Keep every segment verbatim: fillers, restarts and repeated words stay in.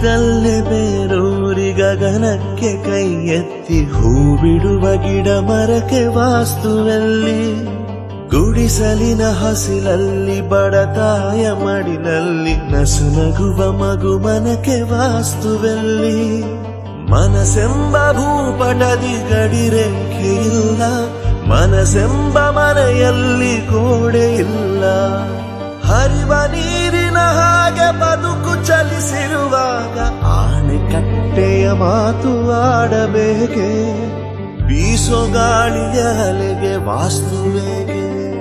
ಬಿದ್ದಲ್ಲೇ ಬೇರೂರಿ ಗಗನಕ್ಕೆ ಕೈ ಎತ್ತಿ ಹೂ ಬಿಡುವ ಗಿಡ ಮರಕ್ಕೆ ವಾಸ್ತುವೆಲ್ಲಿ ಗುಡಿಸಲಿನ ಹಸಿಲಲ್ಲಿ ಬಡತಾಯ ಮಡಿಲಲ್ಲಿ ನಸು ನಗುವ ಮಗು ಮನಕ್ಕೆ ವಾಸ್ತುವೆಲ್ಲಿ ಮನಸೆಂಬ ಭೂಪಟದಿ ಗಡಿರೇಖೆ ಇಲ್ಲ ಮನಸೆಂಬ ಮನೆಯಲ್ಲಿ ಗೋಡೆ ಇಲ್ಲ ಹರಿವ ನೀರಿನ ಹಾಗೆ ಬದುಕು ಚಲಿಸಿರುವಾಗ ಆಣೆಕಟ್ಟೆಯ ಮಾತು ಆಡಬೇಕೆ ಬೀಸೋ ಗಾಳಿಯ ಅಲೆಗೆ ವಾಸ್ತುವೇಗೆ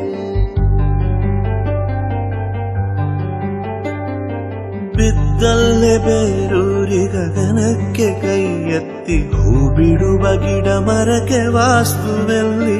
ಬಿದ್ದಲ್ಲೇ ಬೇರೂರಿ ಗಗನಕ್ಕೆ ಕೈ ಎತ್ತಿ ಹೂ ಬಿಡುವ ಗಿಡ ಮರಕ್ಕೆ ವಾಸ್ತುವೆಲ್ಲಿ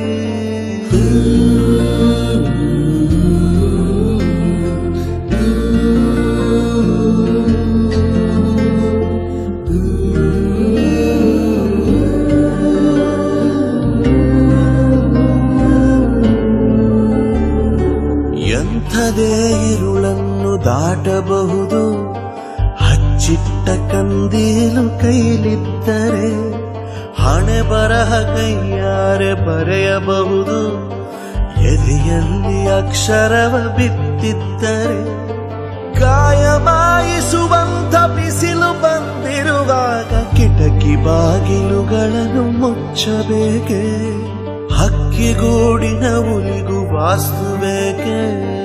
ಎಂಥದೇ ಇರುಳನ್ನು ದಾಟಬಹುದು ಹಚ್ಚಿಟ್ಟ ಕಂದೀಲು ಕೈಲಿದ್ದರೆ ಹಣೆ ಬರಹ ಕೈಯಾರೆ ಬರೆಯಬಹುದು ಎದೆಯಲ್ಲಿ ಅಕ್ಷರವ ಬಿತ್ತಿದ್ದರೆ ಕಾಯ ಮಾಯಿಸುವಂಥ ಬಿಸಿಲು ಬಂದಿರುವಾಗ ಕಿಟಕಿ ಬಾಗಿಲುಗಳನ್ನು ಮುಚ್ಚಬೇಕೆ ಹಕ್ಕಿಗೂಡಿನ ಉಲಿಗೂ ವಾಸ್ತುವೇಕೆ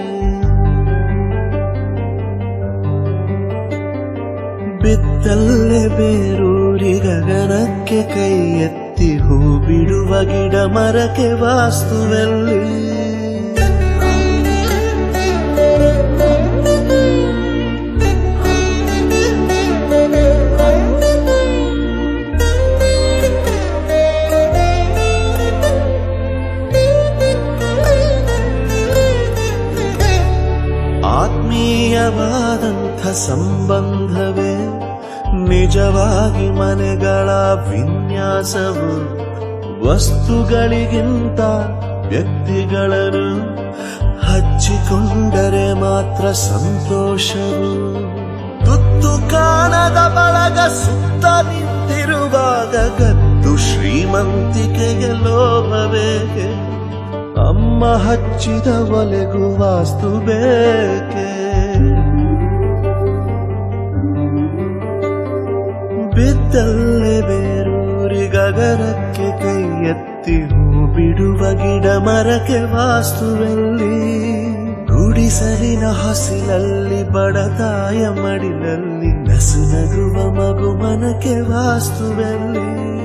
ಬಿದ್ದಲ್ಲೇ ಬೇರೂರಿ ಗಗನಕ್ಕೆ ಕೈ ಎತ್ತಿ ಹೂ ಬಿಡುವ ಗಿಡ ಮರಕ್ಕೆ ವಾಸ್ತುವೆಲ್ಲಿ ಆತ್ಮೀಯವಾದಂಥ ಸಂಬಂಧವೇ ನಿಜವಾಗಿ ಮನೆಗಳ ವಿನ್ಯಾಸವು ವಸ್ತುಗಳಿಗಿಂತ ವ್ಯಕ್ತಿಗಳನ್ನು ಹಚ್ಚಿಕೊಂಡರೆ ಮಾತ್ರ ಸಂತೋಷವು ತುತ್ತು ಕಾಣದ ಬಳಗ ಸುತ್ತ ನಿಂತಿರುವಾಗ ಗದ್ದು ಶ್ರೀಮಂತಿಕೆಗೆ ಲೋಭವೇಕೆ ಅಮ್ಮ ಹಚ್ಚಿದ ಒಲೆಗೂ ವಾಸ್ತು ಬೇಕೆ ಬಿದ್ದಲ್ಲೇ ಬೇರೂರಿ ಗಗನಕ್ಕೆ ಕೈ ಎತ್ತಿ ಹೂ ಬಿಡುವ ಗಿಡ ಮರಕ್ಕೆ ವಾಸ್ತುವೆಲ್ಲಿ ಗುಡಿಸಲಿನ ಹಸಿಲಲ್ಲಿ ಬಡತಾಯ ಮಡಿಲಲ್ಲಿ ನಸು ನಗುವ ಮಗು ಮನಕ್ಕೆ ವಾಸ್ತುವೆಲ್ಲಿ